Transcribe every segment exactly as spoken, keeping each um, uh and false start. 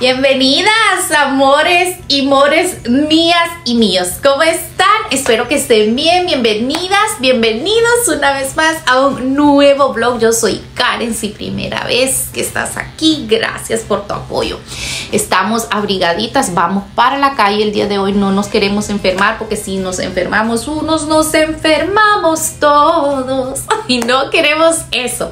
Bienvenidas, amores y mores mías y míos. ¿Cómo están? Espero que estén bien. Bienvenidas, bienvenidos una vez más a un nuevo vlog. Yo soy Karen, si primera vez que estás aquí, gracias por tu apoyo. Estamos abrigaditas, vamos para la calle el día de hoy. No nos queremos enfermar porque si nos enfermamos unos, nos enfermamos todos. Y no queremos eso.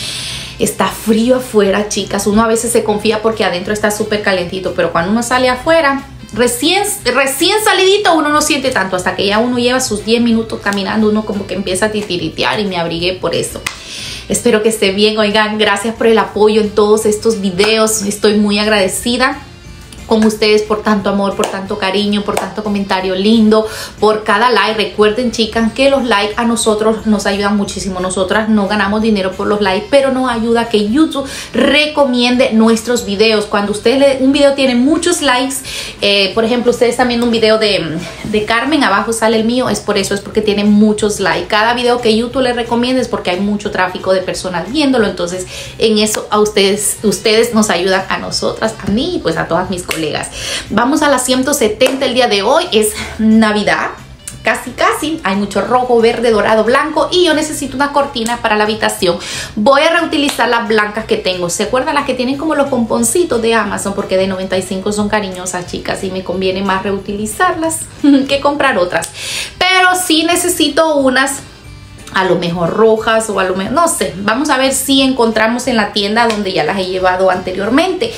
Está frío afuera, chicas. Uno a veces se confía porque adentro está súper calentito, pero cuando uno sale afuera, recién, recién salidito, uno no siente tanto. Hasta que ya uno lleva sus diez minutos caminando, uno como que empieza a titiritear, y me abrigué por eso. Espero que esté bien. Oigan, gracias por el apoyo en todos estos videos. Estoy muy agradecida con ustedes por tanto amor, por tanto cariño, por tanto comentario lindo, por cada like. Recuerden, chicas, que los likes a nosotros nos ayudan muchísimo. Nosotras no ganamos dinero por los likes, pero nos ayuda a que YouTube recomiende nuestros videos. Cuando ustedes le, un video tiene muchos likes, eh, por ejemplo, ustedes están viendo un video de, de Carmen, abajo sale el mío, es por eso, es porque tiene muchos likes. Cada video que YouTube les recomienda es porque hay mucho tráfico de personas viéndolo. Entonces, en eso a ustedes, ustedes nos ayudan a nosotras, a mí y pues a todas mis colegas. Vamos a las ciento setenta el día de hoy. Es Navidad, casi casi. Hay mucho rojo, verde, dorado, blanco, y yo necesito una cortina para la habitación. Voy a reutilizar las blancas que tengo. ¿Se acuerdan las que tienen como los pomponcitos de Amazon? Porque de noventa y cinco son cariñosas, chicas, y me conviene más reutilizarlas que comprar otras. Pero sí necesito unas a lo mejor rojas o a lo mejor, no sé, vamos a ver si encontramos en la tienda donde ya las he llevado anteriormente.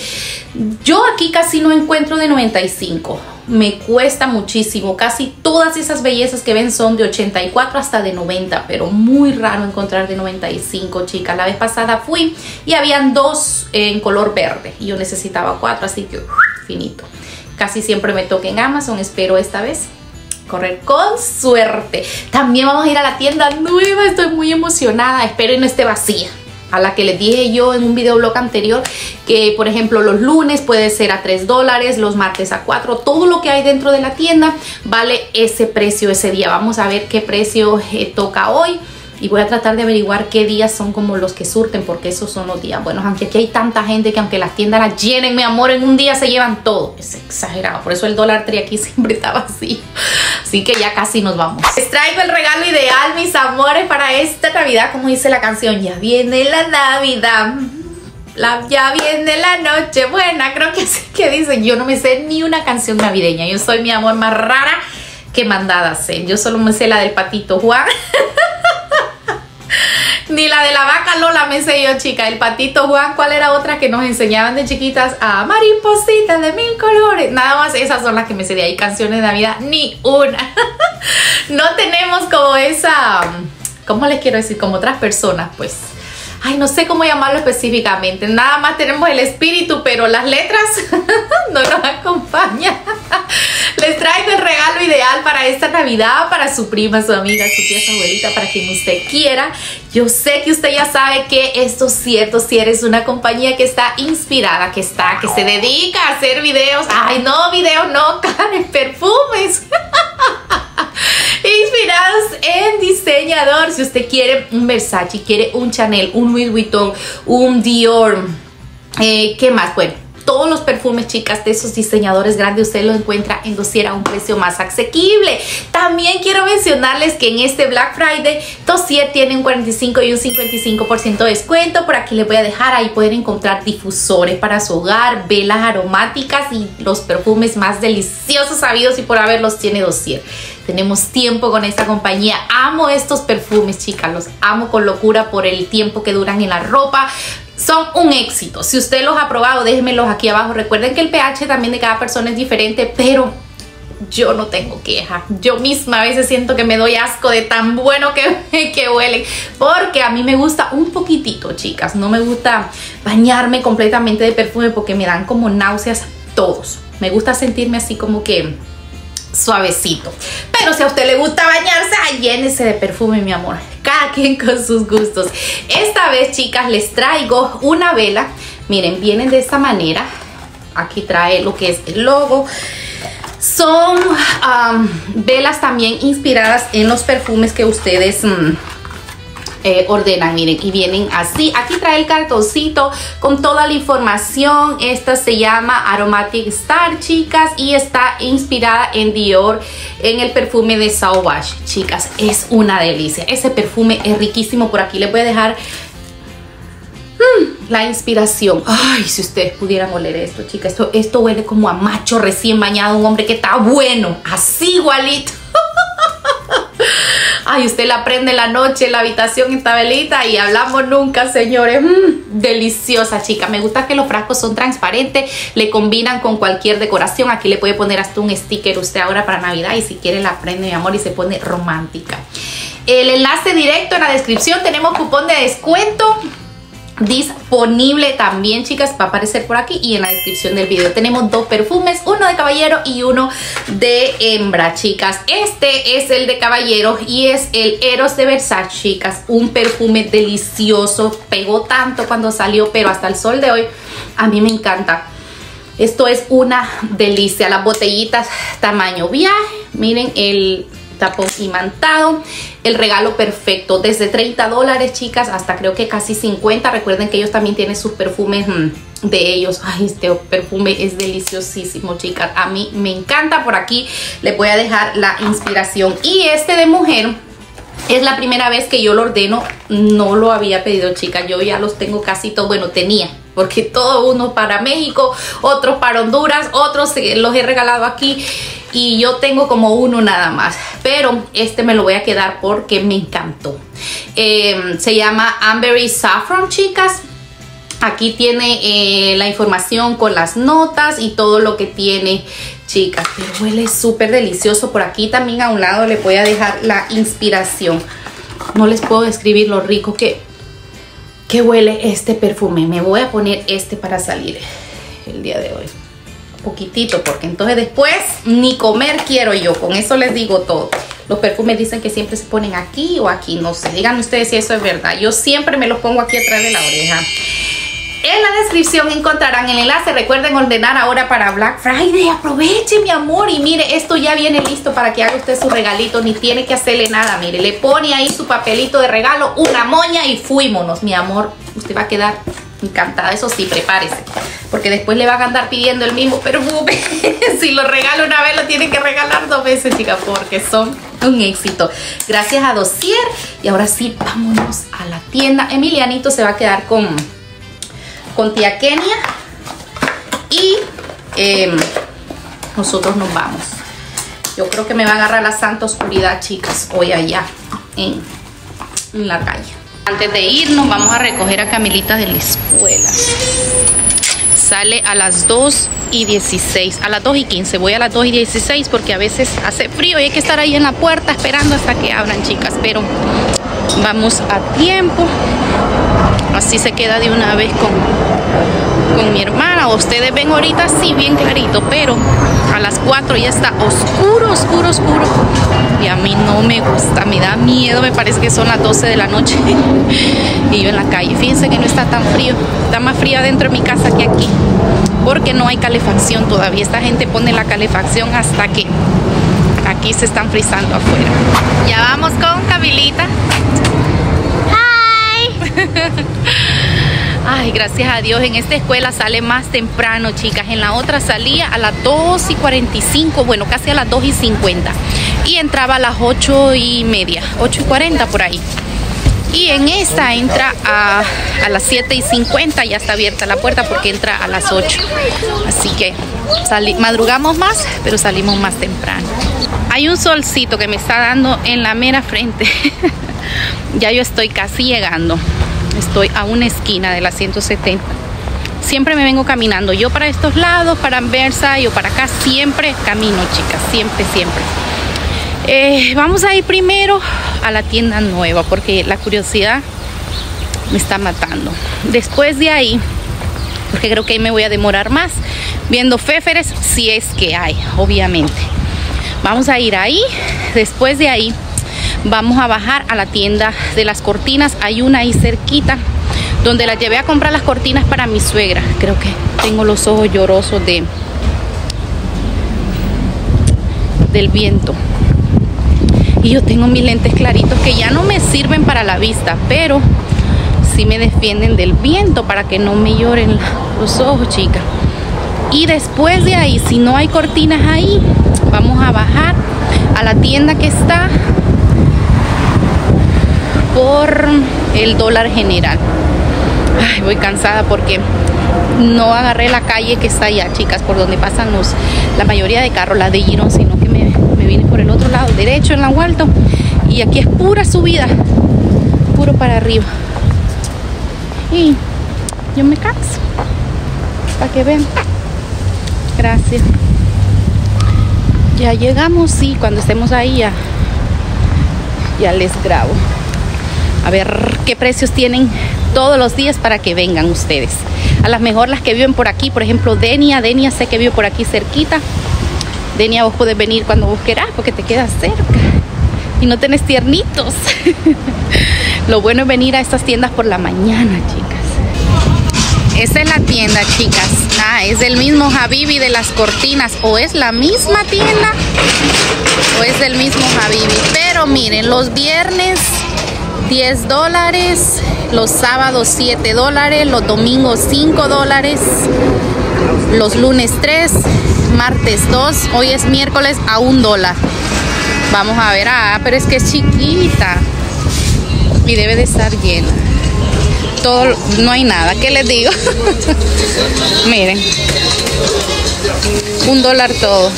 Yo aquí casi no encuentro de noventa y cinco, me cuesta muchísimo. Casi todas esas bellezas que ven son de ochenta y cuatro hasta de noventa, pero muy raro encontrar de noventa y cinco, chicas. La vez pasada fui y habían dos en color verde y yo necesitaba cuatro, así que uf, finito. Casi siempre me toca en Amazon, espero esta vez correr con suerte. También vamos a ir a la tienda nueva, estoy muy emocionada, espero y no esté vacía. A la que les dije yo en un videoblog anterior que, por ejemplo, los lunes puede ser a tres dólares, los martes a cuatro. Todo lo que hay dentro de la tienda vale ese precio ese día. Vamos a ver qué precio eh, toca hoy. Y voy a tratar de averiguar qué días son como los que surten, porque esos son los días. Bueno, aunque aquí hay tanta gente que aunque las tiendas las llenen, mi amor, en un día se llevan todo. Es exagerado. Por eso el Dollar Tree aquí siempre está vacío. Así que ya casi nos vamos. Les traigo el regalo ideal, mis amores, para esta Navidad. Como dice la canción, ya viene la Navidad. La, ya viene la noche buena. Creo que así que dicen. Yo no me sé ni una canción navideña. Yo soy, mi amor, más rara que mandada sé. Yo solo me sé la del Patito Juan. Ni la de la vaca Lola me sé yo, chica. El Patito Juan, ¿cuál era otra que nos enseñaban de chiquitas? A maripositas de mil colores. Nada más esas son las que me sé. De ahí canciones de Navidad, ni una. No tenemos como esa, ¿cómo les quiero decir? Como otras personas, pues. Ay, no sé cómo llamarlo específicamente. Nada más tenemos el espíritu, pero las letras no nos acompañan. Les traigo el regalo ideal para esta Navidad, para su prima, su amiga, su tía, su abuelita, para quien usted quiera. Yo sé que usted ya sabe que esto es cierto. Si eres una compañía que está inspirada, que está, que se dedica a hacer videos. Ay, no, videos no, Karen, perfumes. Inspirados en diseñador. Si usted quiere un Versace, quiere un Chanel, un Louis Vuitton, un Dior, eh, ¿qué más? Bueno, todos los perfumes, chicas, de esos diseñadores grandes usted los encuentra en Dossier a un precio más asequible. También quiero mencionarles que en este Black Friday Dossier tiene un cuarenta y cinco y un cincuenta y cinco por ciento de descuento. Por aquí les voy a dejar, ahí pueden encontrar difusores para su hogar, velas aromáticas y los perfumes más deliciosos sabidos y por haberlos tiene Dossier. Tenemos tiempo con esta compañía. Amo estos perfumes, chicas, los amo con locura por el tiempo que duran en la ropa. Son un éxito. Si usted los ha probado, déjenmelos aquí abajo. Recuerden que el pH también de cada persona es diferente, pero yo no tengo queja. Yo misma a veces siento que me doy asco de tan bueno que, que huelen, porque a mí me gusta un poquitito, chicas. No me gusta bañarme completamente de perfume porque me dan como náuseas todos. Me gusta sentirme así como que suavecito. Pero si a usted le gusta bañarse, ay, llénese de perfume, mi amor. Cada quien con sus gustos. Esta vez, chicas, les traigo una vela. Miren, vienen de esta manera. Aquí trae lo que es el logo. Son um, velas también inspiradas en los perfumes que ustedes um, eh, ordenan, miren, y vienen así. Aquí trae el cartoncito con toda la información. Esta se llama Aromatic Star, chicas, y está inspirada en Dior, en el perfume de Sauvage. Chicas, es una delicia. Ese perfume es riquísimo. Por aquí les voy a dejar mm, la inspiración. Ay, si ustedes pudieran oler esto, chicas. Esto, esto huele como a macho recién bañado, un hombre que está bueno, así igualito. Ay, usted la prende en la noche en la habitación, esta velita, y hablamos nunca, señores. Mm, deliciosa, chica. Me gusta que los frascos son transparentes, le combinan con cualquier decoración. Aquí le puede poner hasta un sticker usted ahora para Navidad, y si quiere la prende, mi amor, y se pone romántica. El enlace directo en la descripción. Tenemos cupón de descuento disponible también, chicas, va a aparecer por aquí y en la descripción del video. Tenemos dos perfumes, uno de caballero y uno de hembra, chicas. Este es el de caballero y es el Eros de Versace, chicas. Un perfume delicioso, pegó tanto cuando salió, pero hasta el sol de hoy a mí me encanta. Esto es una delicia. Las botellitas tamaño viaje, miren el tapón imantado, el regalo perfecto, desde treinta dólares, chicas, hasta creo que casi cincuenta. Recuerden que ellos también tienen sus perfumes mmm, de ellos. Ay, este perfume es deliciosísimo, chicas, a mí me encanta. Por aquí les voy a dejar la inspiración. Y este de mujer es la primera vez que yo lo ordeno, no lo había pedido, chicas, yo ya los tengo casi todos, bueno, tenía, porque todo uno para México, otros para Honduras, otros los he regalado aquí, y yo tengo como uno nada más, pero este me lo voy a quedar porque me encantó. Eh, se llama Amberry Saffron, chicas. Aquí tiene eh, la información con las notas y todo lo que tiene, chicas, pero huele súper delicioso. Por aquí también a un lado le voy a dejar la inspiración. No les puedo describir lo rico que, que huele este perfume. Me voy a poner este para salir el día de hoy. Poquitito, porque entonces después ni comer quiero yo. Con eso les digo todo. Los perfumes dicen que siempre se ponen aquí o aquí, no sé. Díganme ustedes si eso es verdad. Yo siempre me los pongo aquí atrás de la oreja. En la descripción encontrarán el enlace. Recuerden ordenar ahora para Black Friday. Aproveche, mi amor. Y mire, esto ya viene listo para que haga usted su regalito. Ni tiene que hacerle nada. Mire, le pone ahí su papelito de regalo, una moña y fuímonos, mi amor. Usted va a quedar encantada. Eso sí, prepárese, porque después le van a andar pidiendo el mismo perfume. Si lo regala una vez, lo tiene que regalar dos veces, chicas, porque son un éxito. Gracias a Dossier. Y ahora sí, vámonos a la tienda. Emilianito se va a quedar con... con tía Kenia y eh, nosotros nos vamos. Yo creo que me va a agarrar la santa oscuridad, chicas, hoy allá en, en la calle. Antes de irnos vamos a recoger a Camilita de la escuela. Sale a las dos y dieciséis, a las dos y quince. Voy a las dos y dieciséis porque a veces hace frío y hay que estar ahí en la puerta esperando hasta que abran, chicas, pero vamos a tiempo. Así se queda de una vez con, con mi hermana. Ustedes ven ahorita sí bien clarito, pero a las cuatro ya está oscuro, oscuro, oscuro. Y a mí no me gusta, me da miedo. Me parece que son las doce de la noche y yo en la calle. Fíjense que no está tan frío, está más frío adentro de mi casa que aquí, porque no hay calefacción todavía. Esta gente pone la calefacción hasta que aquí se están frizando afuera. Ya vamos con Camilita. Ay, gracias a Dios, en esta escuela sale más temprano, chicas. En la otra salía a las dos y cuarenta y cinco, bueno, casi a las dos y cincuenta. Y entraba a las ocho y media, ocho y cuarenta por ahí. Y en esta entra a, a las siete y cincuenta, ya está abierta la puerta porque entra a las ocho. Así que sali, madrugamos más, pero salimos más temprano. Hay un solcito que me está dando en la mera frente. Ya yo estoy casi llegando. Estoy a una esquina de la ciento setenta. Siempre me vengo caminando. Yo para estos lados, para Versailles o para acá, siempre camino, chicas. Siempre, siempre. Eh, vamos a ir primero a la tienda nueva porque la curiosidad me está matando. Después de ahí, porque creo que ahí me voy a demorar más, viendo féferes, si es que hay, obviamente. Vamos a ir ahí. Después de ahí vamos a bajar a la tienda de las cortinas. Hay una ahí cerquita donde la llevé a comprar las cortinas para mi suegra. Creo que tengo los ojos llorosos de del viento. Y yo tengo mis lentes claritos que ya no me sirven para la vista, pero sí me defienden del viento para que no me lloren los ojos, chicas. Y después de ahí, si no hay cortinas ahí, vamos a bajar a la tienda que está por el Dólar General. Ay, voy cansada porque no agarré la calle que está allá, chicas, por donde pasan los la mayoría de carros, la de Girón, sino que me, me vine por el otro lado, derecho en la Walton. Y aquí es pura subida, puro para arriba. Y yo me canso, para que vean. Gracias. Ya llegamos y cuando estemos ahí ya, ya les grabo. A ver qué precios tienen todos los días para que vengan ustedes. A las mejor las que viven por aquí, por ejemplo Denia, Denia sé que vive por aquí cerquita. Denia, vos podés venir cuando vos querás porque te quedas cerca y no tenés tiernitos. Lo bueno es venir a estas tiendas por la mañana, chicas. Esta es la tienda, chicas. Ah, es del mismo Habibi de las cortinas. O es la misma tienda o es del mismo Habibi. Pero miren, los viernes diez dólares, los sábados siete dólares, los domingos cinco dólares, los lunes tres, martes dos, hoy es miércoles a un dólar. Vamos a ver, ah, pero es que es chiquita y debe de estar llena. Todo, no hay nada, ¿qué les digo? Miren, un dólar todo.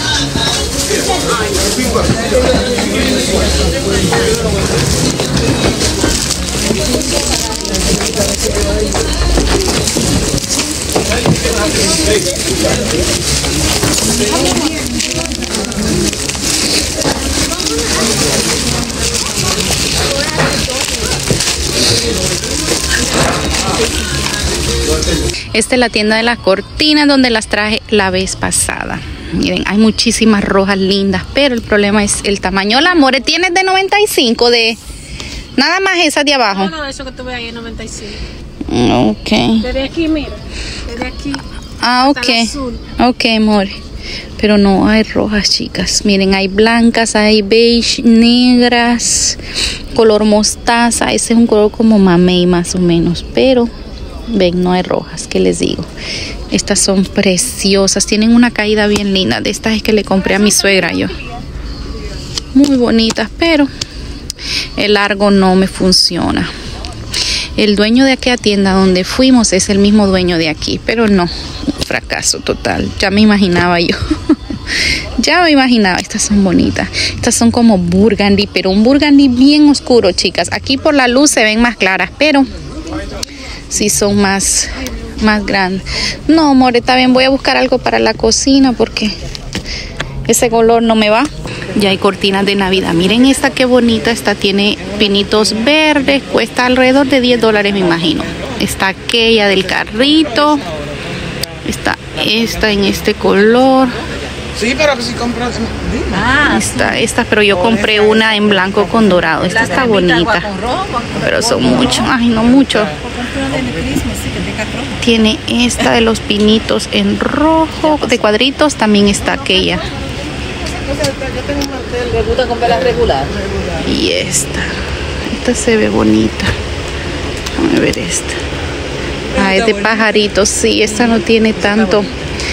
Esta es la tienda de las cortinas donde las traje la vez pasada. Miren, hay muchísimas rojas lindas, pero el problema es el tamaño. La More, ¿tienes de noventa y cinco de nada más esas de abajo? No, no, eso que tú ves ahí es noventa y cinco. Ok. Desde aquí, mira, desde aquí. Ah, ok. Ok, More. Pero no hay rojas, chicas. Miren, hay blancas, hay beige, negras, color mostaza. Ese es un color como mamey más o menos, pero ven, no hay rojas, ¿qué les digo? Estas son preciosas, tienen una caída bien linda. De estas es que le compré a mi suegra yo. Muy bonitas, pero el largo no me funciona. El dueño de aquella tienda donde fuimos es el mismo dueño de aquí, pero no, un fracaso total. Ya me imaginaba yo. Ya me imaginaba. Estas son bonitas. Estas son como burgundy, pero un burgundy bien oscuro, chicas. Aquí por la luz se ven más claras, pero sí son más, más grandes. No, More, también voy a buscar algo para la cocina porque ese color no me va. Ya hay cortinas de Navidad. Miren esta qué bonita. Esta tiene pinitos verdes. Cuesta alrededor de diez dólares, me imagino. Está aquella del carrito. Está esta en este color. Sí, pero que si compras. Ah, esta, esta, pero yo compré una en blanco con dorado. Esta está bonita. Pero son muchos. Ay, no mucho. Tiene esta de los pinitos en rojo. De cuadritos también está aquella. Yo tengo un mantel, me gusta comprar la regular. Y esta. Esta se ve bonita. Vamos a ver esta. Ah, es de pajaritos. Sí, esta no tiene tanto.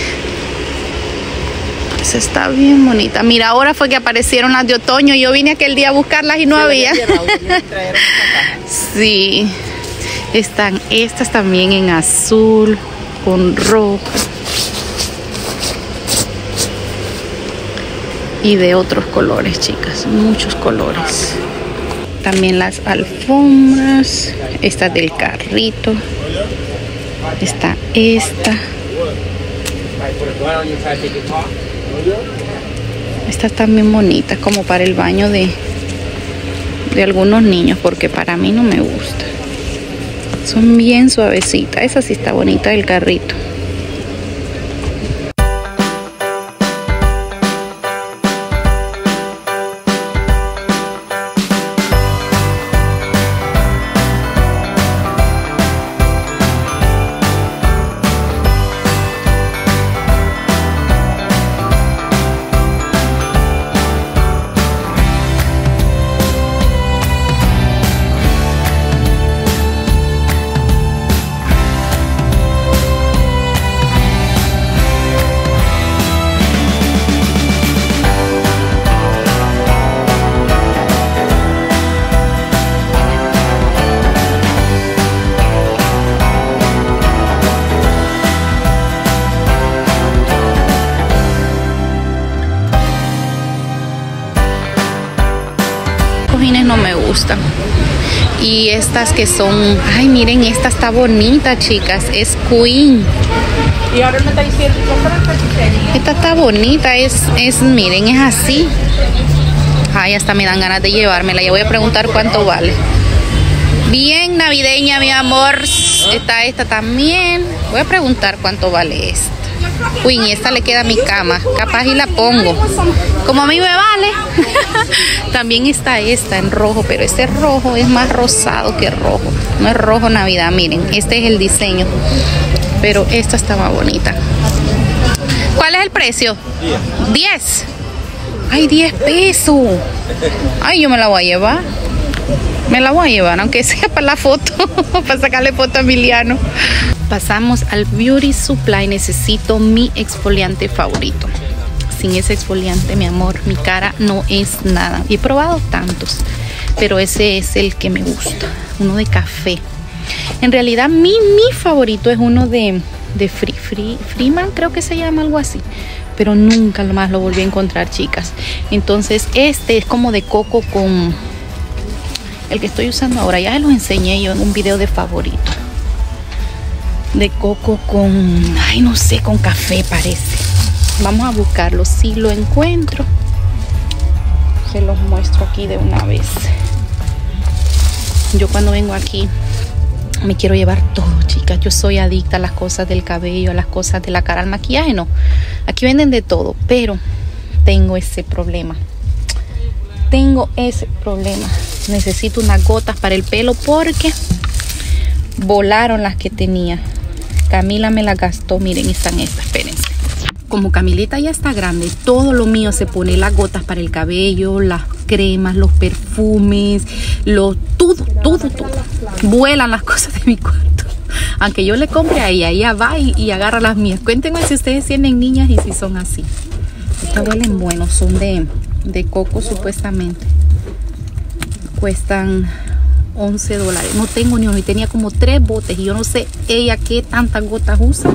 Esa está bien bonita. Mira, ahora fue que aparecieron las de otoño. Yo vine aquel día a buscarlas y no había. Sí. Están estas también en azul, con rojo. Y de otros colores, chicas, muchos colores. También las alfombras. Esta del carrito. Está esta. Esta también bonita, como para el baño de, de algunos niños, porque para mí no me gusta. Son bien suavecitas. Esa sí está bonita del carrito. gustan. Y estas que son, ay, miren, esta está bonita, chicas, es Queen. Y ahora me está diciendo, Esta está bonita, es, es, miren, es así. Ay, hasta me dan ganas de llevármela. Ya voy a preguntar cuánto vale. Bien navideña, mi amor. Está esta también. Voy a preguntar cuánto vale esta. Uy, y esta le queda a mi cama. Capaz y la pongo. Como a mí me vale. También está esta en rojo, pero este rojo es más rosado que rojo. No es rojo Navidad, miren. Este es el diseño. Pero esta está más bonita. ¿Cuál es el precio? diez. Ay, diez pesos. Ay, yo me la voy a llevar. Me la voy a llevar, aunque sea para la foto. Para sacarle foto a Emiliano. Pasamos al Beauty Supply. Necesito mi exfoliante favorito. Sin ese exfoliante, mi amor, mi cara no es nada. He probado tantos, pero ese es el que me gusta. Uno de café. En realidad, mi, mi favorito es uno de, de Free, Free, Freeman, creo que se llama, algo así. Pero nunca más lo volví a encontrar, chicas. Entonces, este es como de coco con... El que estoy usando ahora, ya se lo enseñé yo en un video de favorito. De coco con... Ay, no sé, con café parece. Vamos a buscarlo. Si lo encuentro, se los muestro aquí de una vez. Yo cuando vengo aquí me quiero llevar todo, chicas. Yo soy adicta a las cosas del cabello, a las cosas de la cara, al maquillaje, no. Aquí venden de todo, pero tengo ese problema. Tengo ese problema. Necesito unas gotas para el pelo porque volaron las que tenía. Camila me las gastó. Miren, están estas, espérense. Como Camilita ya está grande, todo lo mío se pone las gotas para el cabello, las cremas, los perfumes, lo, todo, todo, todo. Vuelan las cosas de mi cuarto. Aunque yo le compre a ella, ella va y, y agarra las mías. Cuéntenme si ustedes tienen niñas y si son así. Estas huelen buenos, son de, de coco supuestamente. Cuestan once dólares. No tengo ni uno y tenía como tres botes y yo no sé ella qué tantas gotas usa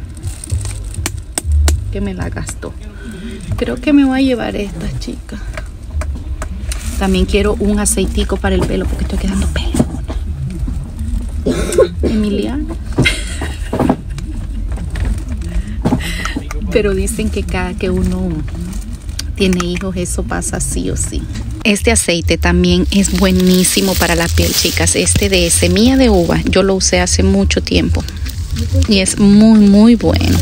que me la gastó. Creo que me voy a llevar estas, chicas. También quiero un aceitico para el pelo porque estoy quedando pelona. Emiliano. Pero dicen que cada que uno tiene hijos eso pasa sí o sí. Este aceite también es buenísimo para la piel, chicas. Este de semilla de uva, yo lo usé hace mucho tiempo y es muy muy bueno.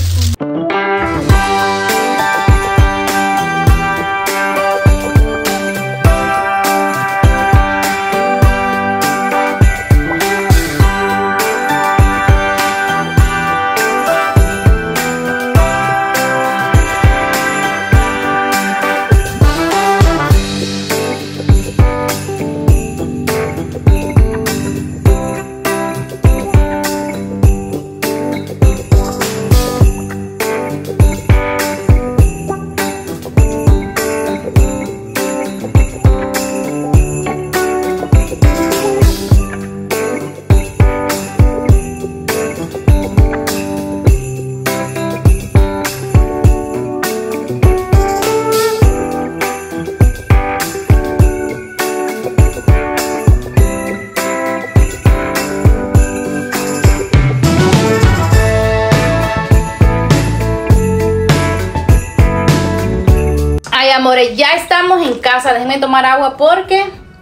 Amores, ya estamos en casa. Déjenme tomar agua porque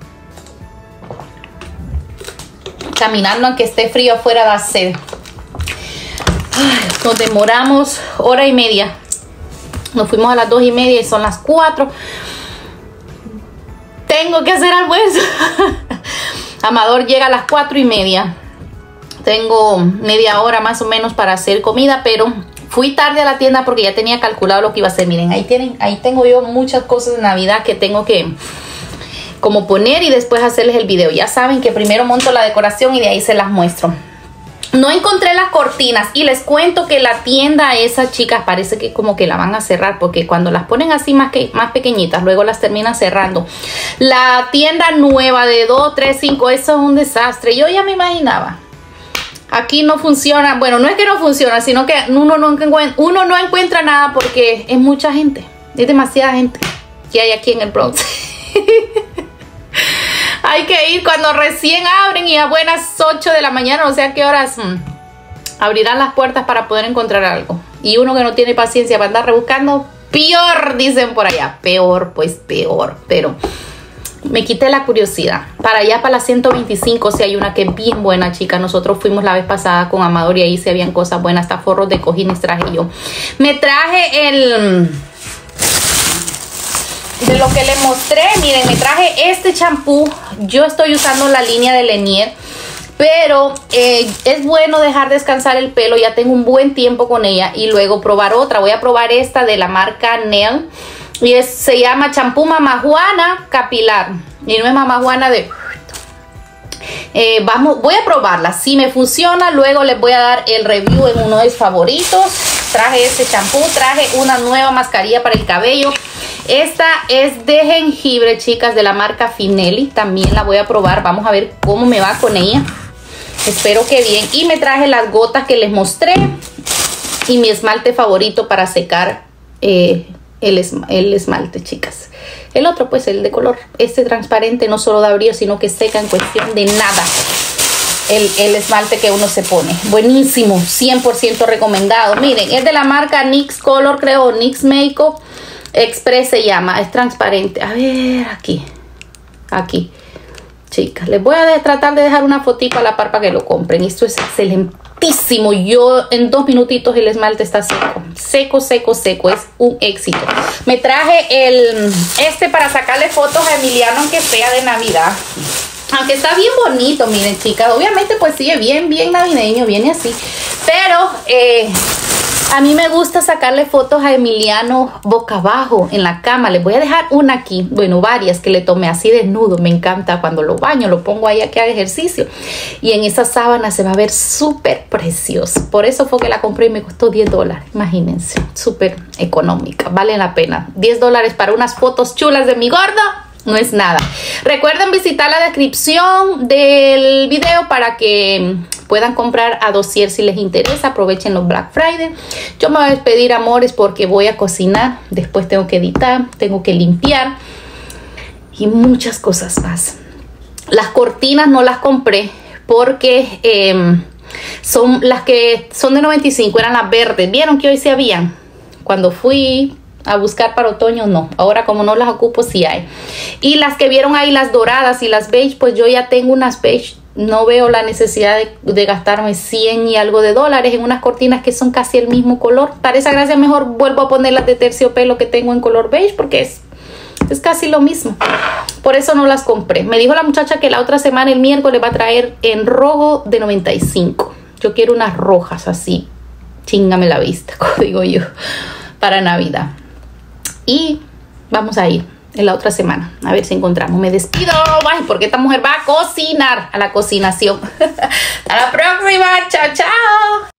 caminando aunque esté frío afuera da sed. Ay, nos demoramos hora y media. Nos fuimos a las dos y media y son las cuatro. Tengo que hacer almuerzo. Amador llega a las cuatro y media. Tengo media hora más o menos para hacer comida, pero fui tarde a la tienda porque ya tenía calculado lo que iba a hacer. Miren, ahí tienen, ahí tengo yo muchas cosas de Navidad que tengo que como poner y después hacerles el video. Ya saben que primero monto la decoración y de ahí se las muestro. No encontré las cortinas y les cuento que la tienda esa, chicas, parece que como que la van a cerrar porque cuando las ponen así más, que, más pequeñitas, luego las terminan cerrando. La tienda nueva de dos, tres, cinco, eso es un desastre. Yo ya me imaginaba. Aquí no funciona, bueno, no es que no funciona, sino que uno no, uno no encuentra nada porque es mucha gente, es demasiada gente que hay aquí en el Bronx. Hay que ir cuando recién abren y a buenas ocho de la mañana, o sea, ¿qué horas hmm, abrirán las puertas para poder encontrar algo? Y uno que no tiene paciencia para andar rebuscando, peor, dicen por allá. Peor, pues peor, pero me quité la curiosidad. Para allá, para la ciento veinticinco, si hay una que es bien buena, chica. Nosotros fuimos la vez pasada con Amador y ahí se habían cosas buenas. Hasta forros de cojines traje yo. Me traje el... de lo que les mostré, miren, me traje este champú. Yo estoy usando la línea de Lanier, pero eh, es bueno dejar descansar el pelo. Ya tengo un buen tiempo con ella y luego probar otra. Voy a probar esta de la marca Nail y es, se llama champú Mama Juana capilar y no es Mama Juana de... Eh, vamos, voy a probarla. Si me funciona, luego les voy a dar el review en uno de mis favoritos. Traje este champú, traje una nueva mascarilla para el cabello. Esta es de jengibre, chicas, de la marca Finelli. También la voy a probar. Vamos a ver cómo me va con ella. Espero que bien. Y me traje las gotas que les mostré y mi esmalte favorito para secar eh, el, esma el esmalte, chicas. El otro, pues, el de color. Este transparente no solo da brillo, sino que seca en cuestión de nada. El, el esmalte que uno se pone. Buenísimo, cien por ciento recomendado. Miren, es de la marca N Y X Color, creo, N Y X Makeup Express se llama. Es transparente. A ver, aquí. Aquí. Chicas, les voy a de, tratar de dejar una fotito a la par para que lo compren. Esto es excelentísimo. Yo en dos minutitos el esmalte está seco. Seco, seco, seco. Es un éxito. Me traje el este para sacarle fotos a Emiliano, aunque sea de Navidad. Aunque está bien bonito, miren, chicas. Obviamente, pues sigue bien, bien navideño, viene así. Pero eh, a mí me gusta sacarle fotos a Emiliano boca abajo en la cama. Les voy a dejar una aquí, bueno, varias que le tomé así desnudo. Me encanta cuando lo baño, lo pongo ahí a que haga ejercicio. Y en esa sábana se va a ver súper precioso. Por eso fue que la compré y me costó diez dólares. Imagínense, súper económica, vale la pena. diez dólares para unas fotos chulas de mi gordo. No es nada. Recuerden visitar la descripción del video para que puedan comprar a dossier si les interesa. Aprovechen los Black Friday. Yo me voy a despedir, amores, porque voy a cocinar. Después tengo que editar, tengo que limpiar y muchas cosas más. Las cortinas no las compré porque eh, son las que son de noventa y cinco, eran las verdes. ¿Vieron que hoy se habían? Cuando fui a buscar para otoño, no. Ahora como no las ocupo, sí hay. Y las que vieron ahí, las doradas y las beige, pues yo ya tengo unas beige. No veo la necesidad de, de gastarme cien y algo de dólares en unas cortinas que son casi el mismo color. Para esa gracia mejor vuelvo a poner las de terciopelo que tengo en color beige, porque es, es casi lo mismo. Por eso no las compré. Me dijo la muchacha que la otra semana, el miércoles, va a traer en rojo de noventa y cinco. Yo quiero unas rojas así. Chíngame la vista, como digo yo, para Navidad. Y vamos a ir en la otra semana a ver si encontramos. Me despido, bye, porque esta mujer va a cocinar, a la cocinación. Hasta la próxima, chao, chao.